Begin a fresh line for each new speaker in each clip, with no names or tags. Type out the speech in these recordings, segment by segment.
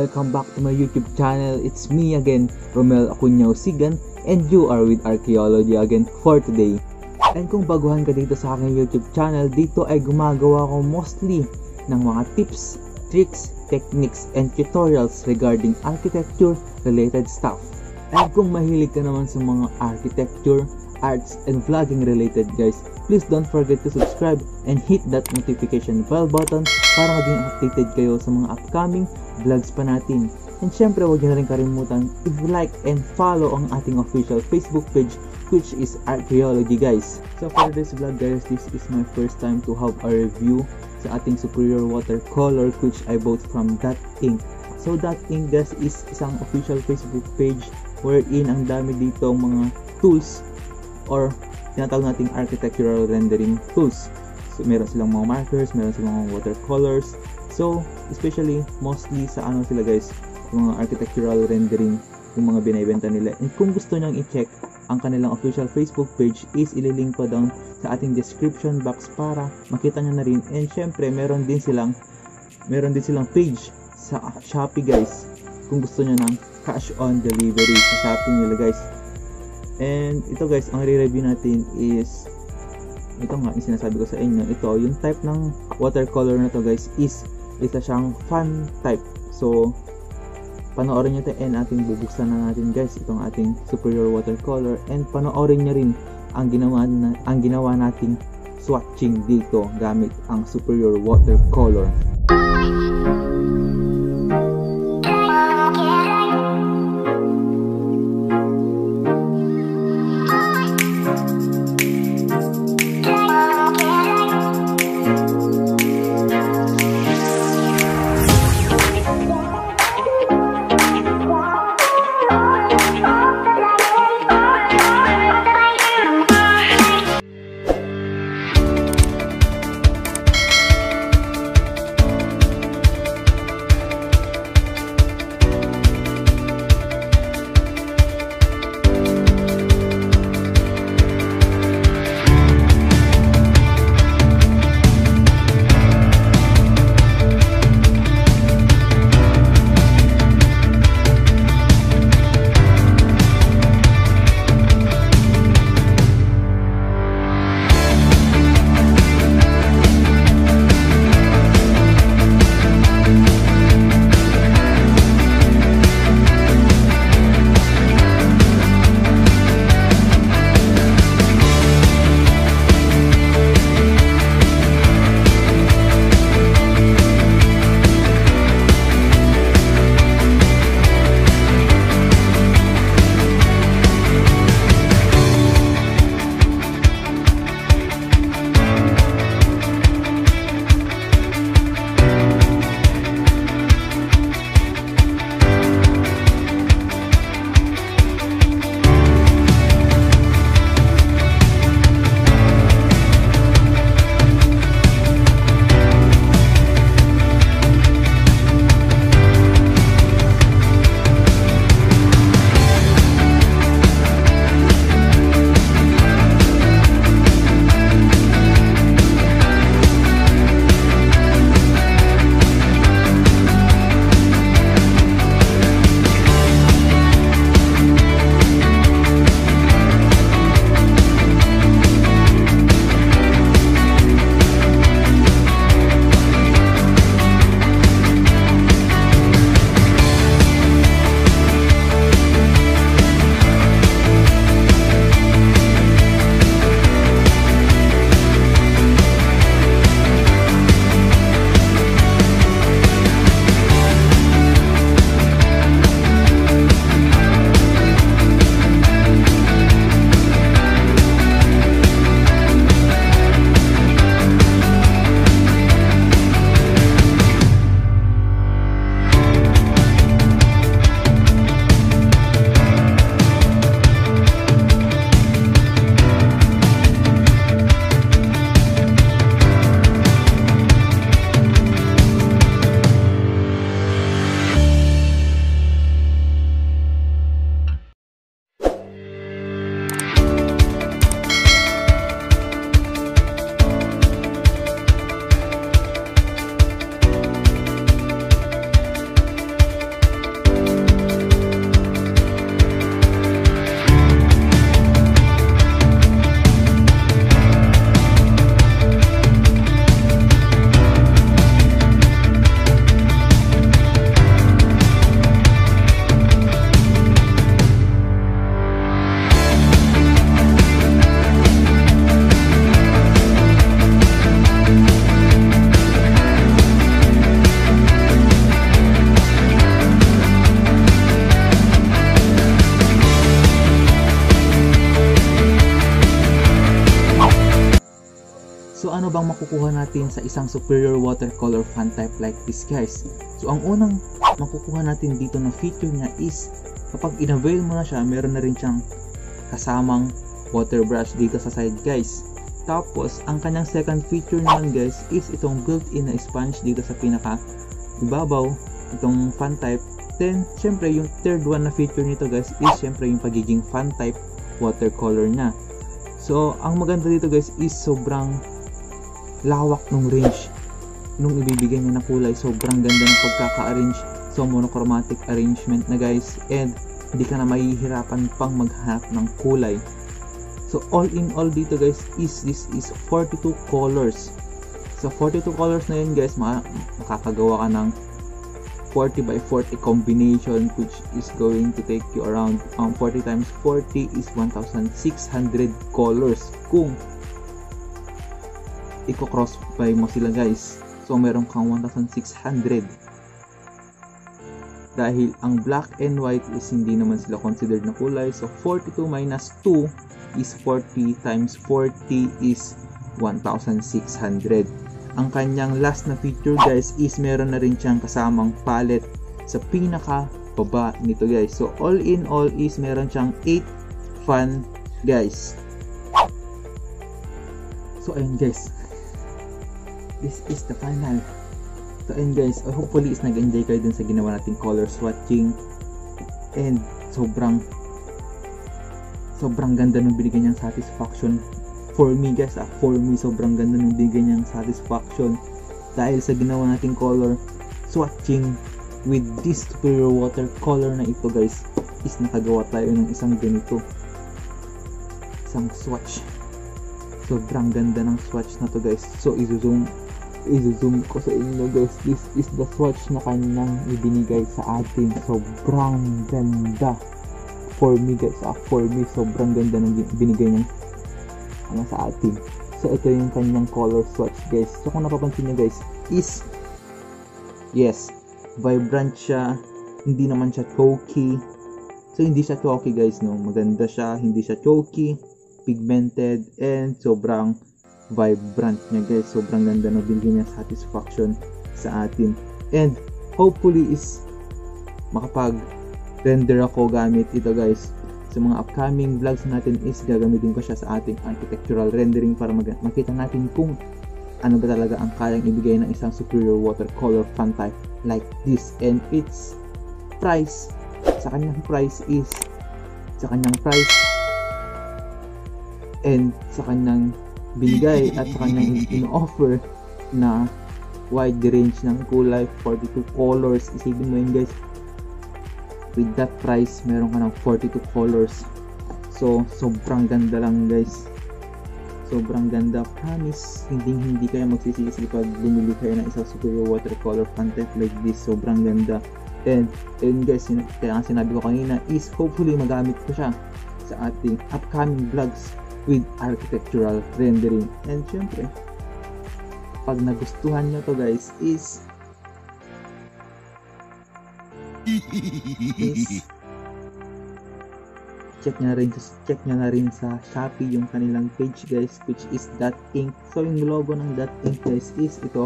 welcome back to my YouTube channel. It's me again, Romel Acuñao Sigan, and you are with Archaeology again for today. And kung baguhan ka dito sa aking YouTube channel, dito ay gumagawa ko mostly ng mga tips, tricks, techniques, and tutorials regarding architecture related stuff. And kung mahilig ka naman sa mga architecture, arts, and vlogging related guys, please don't forget to subscribe and hit that notification bell button para maging updated kayo sa mga upcoming vlogs pa natin. And syempre huwag nyo na rin kalimutan i-like and follow ang ating official Facebook page, which is Archaeology guys. So for this vlog guys, this is my first time to have a review sa ating superior watercolor which I bought from Dot Ink. So Dot Ink guys is isang official Facebook page wherein ang dami dito mga tools or tinatawag nating architectural rendering tools. So meron silang mga markers, meron silang mga watercolors. So especially mostly sa ano sila guys, mga architectural rendering yung mga binibenta nila. And kung gusto nyong i-check ang kanilang official Facebook page is ililink ko down sa ating description box para makita nyo na rin. And syempre meron din silang page sa Shopee guys kung gusto nyo ng cash on delivery sa Shopee nila guys. And ito guys, ang re-review natin is ito nga, yung sinasabi ko sa inyo, ito yung type ng watercolor na to guys is isa siyang fan type. So panoorin nyo ito and ating bubuksan na natin guys itong ating superior watercolor, and panoorin nyo rin ang ginawa nating swatching dito gamit ang superior watercolor. So ano bang makukuha natin sa isang superior watercolor font type like this guys? So ang unang makukuha natin dito na feature niya is kapag in-avail mo na siya, meron na rin siyang kasamang water brush dito sa side guys. Tapos ang kanyang second feature naman guys is itong built-in na sponge dito sa pinaka ibabaw, itong font type. Then syempre yung third one na feature nito guys is syempre yung pagiging font type watercolor niya. So ang maganda dito guys is sobrang lawak ng range nung ibibigay niya na kulay. Sobrang ganda ng pagkaka-arrange. So monochromatic arrangement na guys, and hindi ka na mahihirapan pang maghanap ng kulay. So all in all dito guys is this is 42 colors. So 42 colors na yun guys, makakagawa ka ng 40 by 40 combination, which is going to take you around 40 times 40 is 1,600 colors kung i-cross by mo sila guys. So meron kang 1,600 dahil ang black and white is hindi naman sila considered na kulay. So 42 minus 2 is 40 times 40 is 1,600. Ang kanyang last na feature guys is meron na rin siyang kasamang palette sa pinaka baba nito guys. So all in all is meron siyang 8 fun guys. So ayun guys, this is the final. So ayun guys, hopefully is nag-enjoy kayo dun sa ginawa nating color swatching, and sobrang ganda ng binigay niyang satisfaction for me guys. For me, sobrang ganda ng binigay niyang satisfaction dahil sa ginawa nating color swatching with this superior watercolor na ito guys, is nakagawa tayo ng isang ganito, isang swatch. Sobrang ganda ng swatch na to guys. So i-zoom ko sa inyo guys. This is the swatch na kanyang ibinigay sa atin. Sobrang ganda for me guys. For me, sobrang ganda ng binigay niya sa atin. So ito yung kanyang color swatch guys. So kung napapansin niyo guys is yes, vibrant siya, hindi naman siya choky. So hindi siya choky guys, no, maganda siya, hindi siya choky, pigmented, and sobrang vibrant niya guys. Sobrang ganda na binigyan niya satisfaction sa atin, and hopefully is makapag render ako gamit ito guys. Sa mga upcoming vlogs natin is gagamitin ko siya sa ating architectural rendering para makita natin kung ano ba talaga ang kayang ibigay ng isang superior watercolor font type like this. And its price, sa kanyang price and sa kanyang binigay at sa kanyang in-offer na wide range ng kulay, 42 colors. Isipin mo yun guys, with that price meron ka ng 42 colors. So sobrang ganda lang guys, sobrang ganda. Promise, hindi kayo magsisisi pag bumili kayo ng isang superior watercolor font type like this. Sobrang ganda. And guys, kaya ang sinabi ko kanina is hopefully magamit ko siya sa ating upcoming vlogs with architectural rendering. And syempre, pag nagustuhan nyo to guys is check nyo na rin sa Shopee yung kanilang page guys, which is Dot Ink. So yung logo ng Dot Ink guys is ito.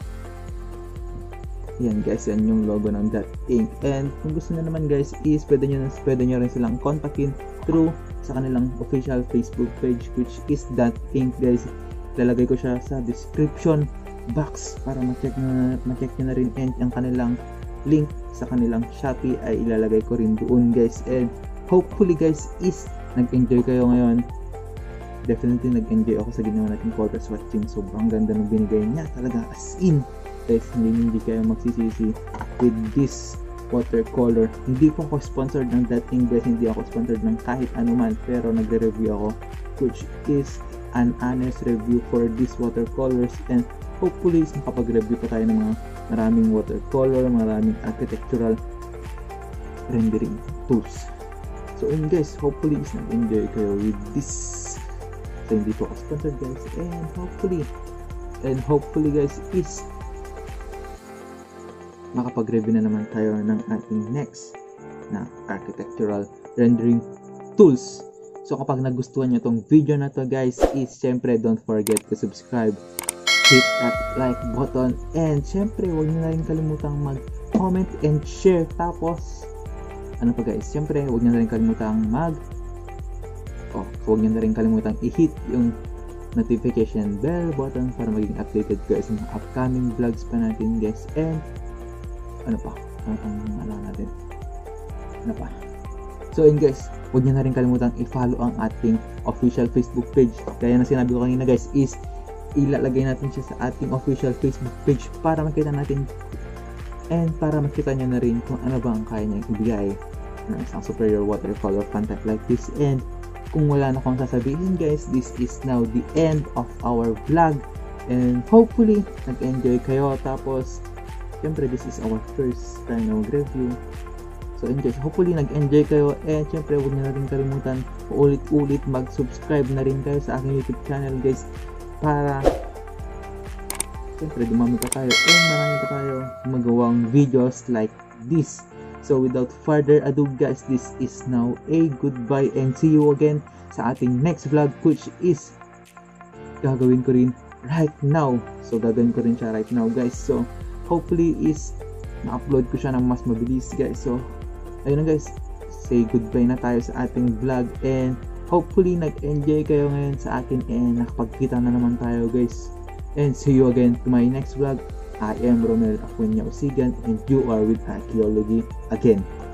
Yan guys, yan yung logo ng Dot Ink. And kung gusto nyo naman guys is pwede nyo rin silang kontakin through sa kanilang official Facebook page, which is Dot Ink guys. Lalagay ko siya sa description box para ma-check nyo na rin, and ang kanilang link sa kanilang Shopee ay ilalagay ko rin doon guys. And hopefully guys is nag-enjoy kayo ngayon. Definitely nag-enjoy ako sa ginawa nating color swatching. Sobrang ganda ng binigay niya talaga, as in guys, hindi kayo magsisisi with this watercolor. Hindi po ako sponsored ng Dot Ink guys, hindi ako sponsored ng kahit anuman, pero nagre-review ako, which is an honest review for these watercolors. And hopefully makapag-review pa tayo ng mga maraming watercolor, maraming architectural rendering tools. So yun guys, hopefully is nag-enjoy kayo with this. So hindi po ako sponsored guys, and hopefully guys is makapag-review na naman tayo ng ating next na architectural rendering tools. So kapag nagustuhan nyo tong video na to guys, is syempre don't forget to subscribe, hit that like button, and syempre huwag nyo na rin kalimutang mag-comment and share. Tapos ano pa guys, syempre huwag nyo na rin kalimutang huwag nyo na rin kalimutang i-hit yung notification bell button para maging updated guys sa mga upcoming vlogs pa natin guys. And ano pa natin, so yun guys, huwag nyo na rin kalimutang i-follow ang ating official Facebook page. Kaya na sinabi ko kanina guys, is ilalagay natin siya sa ating official Facebook page para makita natin and para makita nyo na rin kung ano ba ang kaya niya ibigay ng isang superior watercolor fan type like this. And kung wala na akong sasabihin guys, this is now the end of our vlog, and hopefully nag-enjoy kayo. Tapos syempre this is our first time na mag-review, so yun guys, hopefully nag-enjoy kayo. And syempre huwag nyo na rin kalimutan ulit-ulit mag-subscribe na rin kayo sa aking YouTube channel guys, para syempre dumami pa tayo and marami pa tayo magawang videos like this. So without further ado guys, this is now a goodbye and see you again sa ating next vlog, which is gagawin ko rin right now. So gagawin ko rin siya right now guys, so hopefully is na-upload ko siya ng mas mabilis guys. So ayun na guys, say goodbye na tayo sa ating vlog, and hopefully nag-enjoy kayo ngayon sa akin and nakapagkita na naman tayo guys. And see you again to my next vlog. I am Romel Aquino Sigan, and you are with Archaeology again.